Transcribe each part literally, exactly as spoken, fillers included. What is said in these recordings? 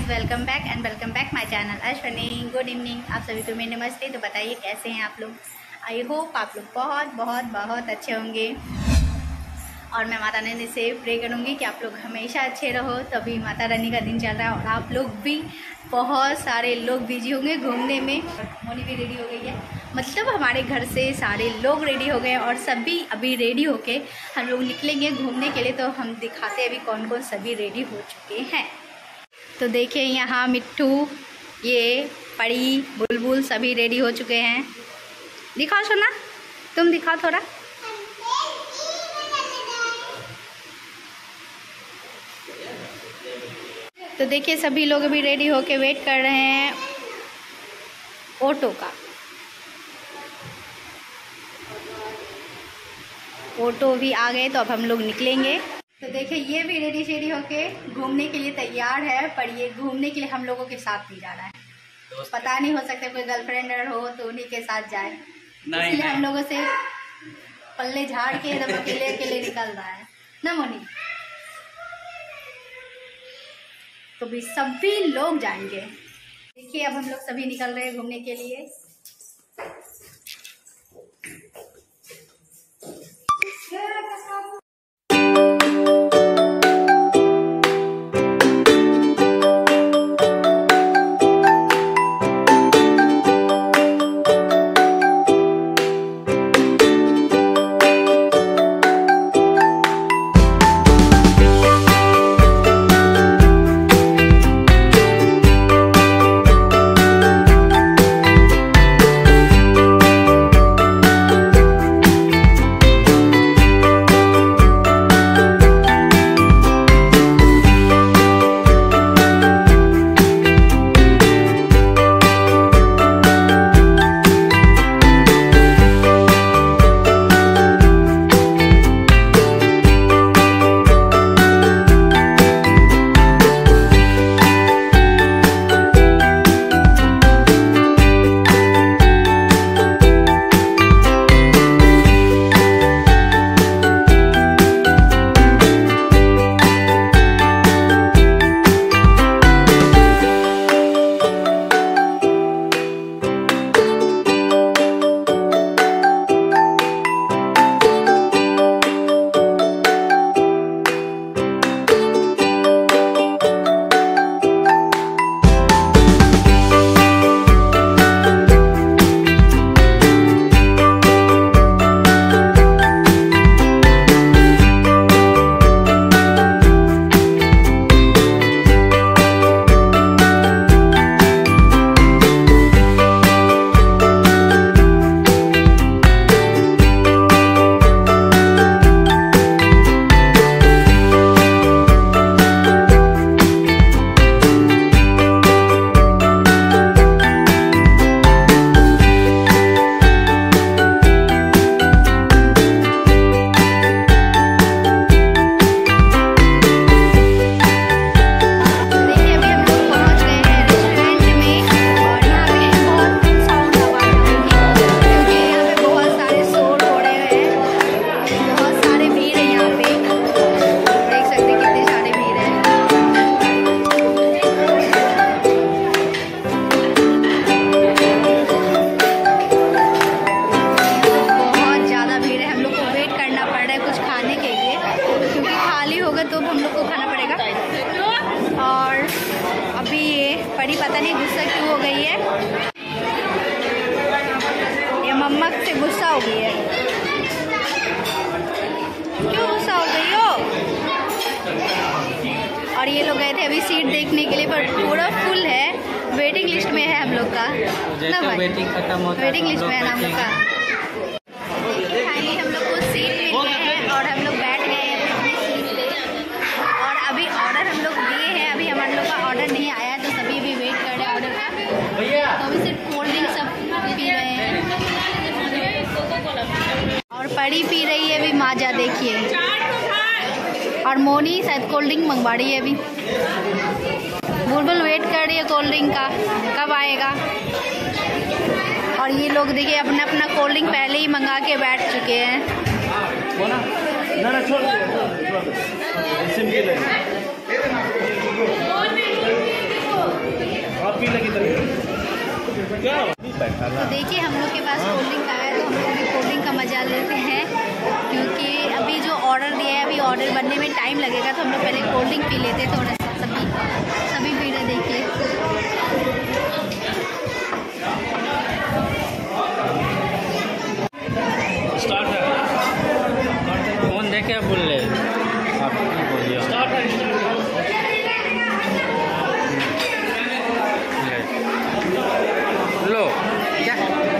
Guys, welcome back and welcome back my channel Ashwani. Good evening आप सभी को मेरे नमस्ते। तो बताइए कैसे हैं आप लोग। आई होप आप लोग बहुत बहुत बहुत अच्छे होंगे और मैं माता रानी से प्रे करूँगी कि आप लोग हमेशा अच्छे रहो। तो अभी माता रानी का दिन चल रहा है और आप लोग भी बहुत सारे लोग बिजी होंगे घूमने में। मोनी भी रेडी हो गई है, मतलब हमारे घर से सारे लोग रेडी हो गए और सभी अभी रेडी होके हम लोग निकलेंगे घूमने के लिए। तो हम दिखाते हैं अभी कौन कौन सभी रेडी हो चुके हैं। तो देखिए यहाँ मिट्टू, ये परी, बुलबुल सभी रेडी हो चुके हैं। दिखाओ सोना, तुम दिखाओ थोड़ा। तो देखिए सभी लोग अभी रेडी होके वेट कर रहे हैं ऑटो का। ऑटो भी आ गए तो अब हम लोग निकलेंगे। तो देखिए ये भी रेडी शेडी होके घूमने के लिए तैयार है, पर ये घूमने के लिए हम लोगों के साथ नहीं जा रहा है। पता नहीं, हो सकता है कोई गर्लफ्रेंड हो तो उन्हीं के साथ जाए, इसलिए हम लोगों से पल्ले झाड़ के एकदम अकेले अकेले निकल रहा है ना मोनी। तो भी सभी लोग जाएंगे। देखिए अब हम लोग सभी निकल रहे हैं घूमने के लिए। तो हम लोग को खाना पड़ेगा। और अभी ये परी पता नहीं गुस्सा क्यों हो गई है, ये मम्मा से गुस्सा हो गई है। क्यों गुस्सा हो गई हो? और ये लोग गए थे अभी सीट देखने के लिए, पर पूरा फुल है, वेटिंग लिस्ट में है हम लोग का ना भाई। वेटिंग खत्म होता है, वेटिंग लिस्ट में है हम लोग का। फाइनली हम लोग को सीट मिल गए हैं और हम लोग बैठ गए हैं अपनी सीट पे। और अभी ऑर्डर हम लोग दिए हैं, अभी हमारे लोग का ऑर्डर नहीं आया तो सभी भी वेट कर रहे हैं ऑर्डर का। तो अभी सिर्फ कोल्ड ड्रिंक सब पी रहे हैं और परी पी रही है अभी माजा, देखिए। और मोनी शायद कोल्ड ड्रिंक मंगवा रही है अभी। बुलबुल वेट कर रही है कोल्ड ड्रिंक का, कब आएगा। और ये लोग देखिए अपना अपना कोल्ड ड्रिंक पहले ही मंगा के बैठ चुके हैं। तो देखिए हम लोग के पास कोल्ड ड्रिंक आया है, तो हम लोग अभी कोल्ड ड्रिंक का मजा लेते हैं, क्योंकि अभी जो ऑर्डर दिया है अभी ऑर्डर बनने में टाइम लगेगा, तो हम लोग पहले कोल्ड ड्रिंक पी लेते हैं थोड़ा सा। सभी सभी पी रहे देखिए। स्टार्ट है कौन देखे बोल ले आप बोलिए। स्टार्ट है लो क्या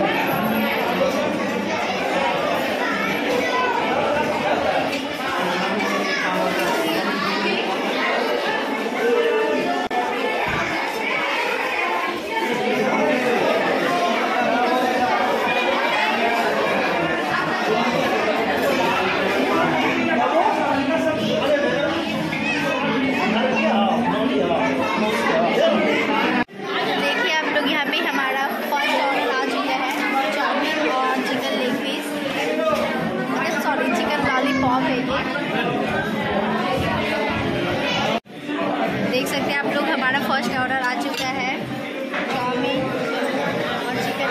देख सकते हैं आप लोग, हमारा फर्स्ट ऑर्डर आ चुका है, चाउमीन और चिकन।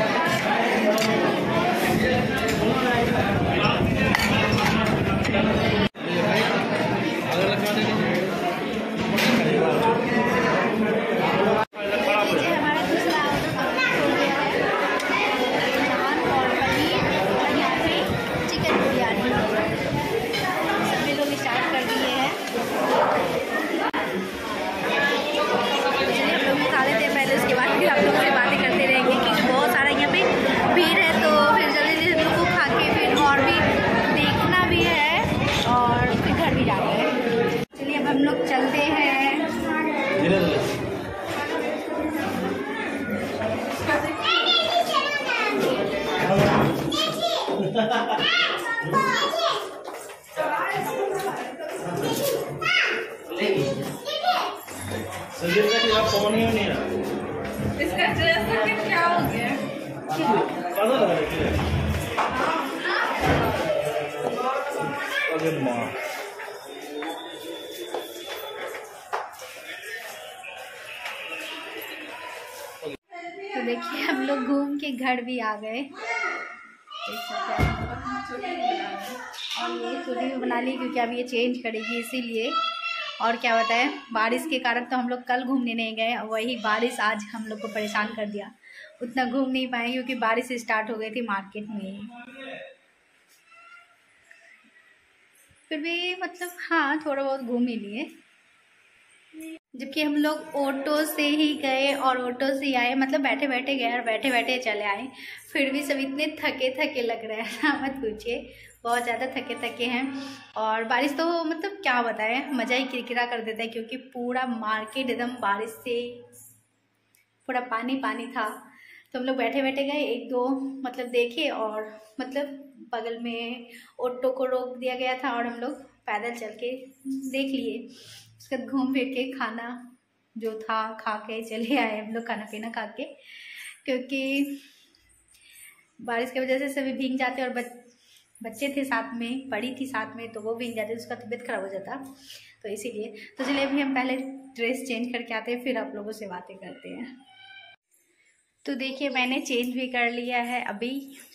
लीजिए हमारा दूसरा ऑर्डर हो गया है, नान और पनीर और यहाँ पे चिकन बिरयानी। सभी लोग स्टार्ट कर दिए हैं। खा लेते हैं पहले, उसके बाद फिर आप लोगों से बातें करते रहेंगे, क्योंकि बहुत सारा यहाँ पे भीड़ है, तो फिर जल्दी जल्दी हम लोग को खा के फिर और भी देखना भी है और फिर घर भी जाना है। चलिए अब हम लोग चलते हैं। इसका ड्रेस क्या हो गया? तो देखिए हम लोग घूम के घर भी आ गए, और ये छोटी भी बना ली क्योंकि अब ये चेंज करेगी इसीलिए। और क्या बताएं, बारिश के कारण तो हम लोग कल घूमने नहीं गए, और वही बारिश आज हम लोग को परेशान कर दिया। उतना घूम नहीं पाए क्योंकि बारिश स्टार्ट हो गई थी मार्केट में। फिर भी मतलब हाँ थोड़ा बहुत घूम ही लिए, जबकि हम लोग ऑटो से ही गए और ऑटो से ही आए, मतलब बैठे बैठे गए और बैठे बैठे चले आए। फिर भी सब इतने थके थके लग रहे हैं ना, मत पूछिए, बहुत ज़्यादा थके थके हैं। और बारिश तो मतलब क्या बताएं, मज़ा ही किरकिरा कर देता है, क्योंकि पूरा मार्केट एकदम बारिश से पूरा पानी पानी था। तो हम लोग बैठे बैठे गए, एक दो मतलब देखे, और मतलब बगल में ऑटो को रोक दिया गया था और हम लोग पैदल चल के देख लिए। उसके बाद घूम फिर के खाना जो था खा के चले आए हम लोग, खाना पीना खा के, क्योंकि बारिश की वजह से सभी भीग जाते, और बच, बच्चे थे साथ में, बड़ी थी साथ में, तो वो भीग जाते, उसका तबीयत खराब हो जाता, तो इसीलिए। तो चलिए अभी हम पहले ड्रेस चेंज करके आते हैं, फिर आप लोगों से बातें करते हैं। तो देखिए मैंने चेंज भी कर लिया है अभी,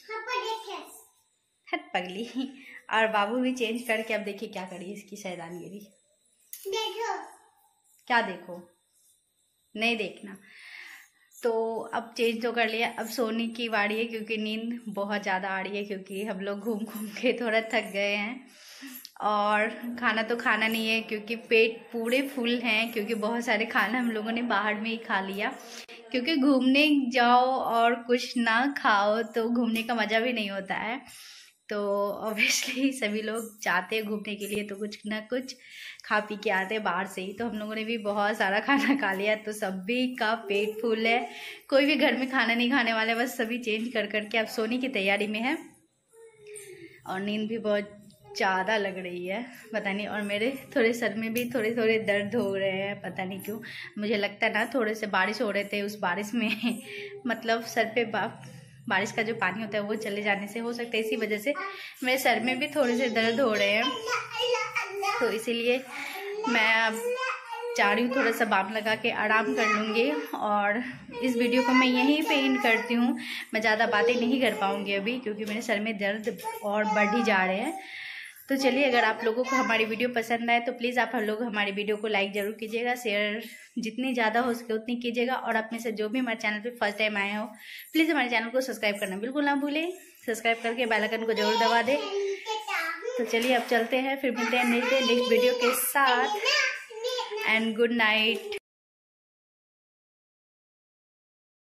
हट पगली, और बाबू भी चेंज करके अब देखिए क्या करिए, इसकी शैतानगिरी देखो। क्या देखो, नहीं देखना। तो अब चेंज तो कर लिया, अब सोने की बारी है, क्योंकि नींद बहुत ज़्यादा आ रही है, क्योंकि हम लोग घूम घूम के थोड़ा थक गए हैं। और खाना तो खाना नहीं है, क्योंकि पेट पूरे फुल हैं, क्योंकि बहुत सारे खाना हम लोगों ने बाहर में ही खा लिया। क्योंकि घूमने जाओ और कुछ ना खाओ तो घूमने का मज़ा भी नहीं होता है। तो ऑब्वियसली सभी लोग चाहते हैं घूमने के लिए, तो कुछ ना कुछ खा पी के आते हैं बाहर से ही। तो हम लोगों ने भी बहुत सारा खाना खा लिया, तो सभी का पेट फुल है, कोई भी घर में खाना नहीं खाने वाले, बस सभी चेंज कर करके अब सोने की तैयारी में है। और नींद भी बहुत ज़्यादा लग रही है, पता नहीं। और मेरे थोड़े सर में भी थोड़े थोड़े दर्द हो रहे हैं, पता नहीं क्यों। मुझे लगता है ना थोड़े से बारिश हो रहे थे, उस बारिश में मतलब सर पे बा, बारिश का जो पानी होता है वो चले जाने से हो सकता है, इसी वजह से मेरे सर में भी थोड़े से दर्द हो रहे हैं। तो इसीलिए मैं अब चाह रही हूँ थोड़ा सा बाम लगा के आराम कर लूँगी। और इस वीडियो को मैं यहीं पे एंड करती हूँ। मैं ज़्यादा बातें नहीं कर पाऊँगी अभी, क्योंकि मेरे सर में दर्द और बढ़ ही जा रहे हैं। तो चलिए, अगर आप लोगों को हमारी वीडियो पसंद आए तो प्लीज़ आप हम लोग हमारी वीडियो को लाइक ज़रूर कीजिएगा, शेयर जितनी ज़्यादा हो सके उतनी कीजिएगा। और आप में से जो भी हमारे चैनल पे फर्स्ट टाइम आए हो, प्लीज़ हमारे चैनल को सब्सक्राइब करना बिल्कुल ना भूलें। सब्सक्राइब करके बेल आइकन को जरूर दबा दें। तो चलिए अब चलते हैं, फिर मिलते हैं नेक्स्ट नेक्स्ट वीडियो के साथ। And good night.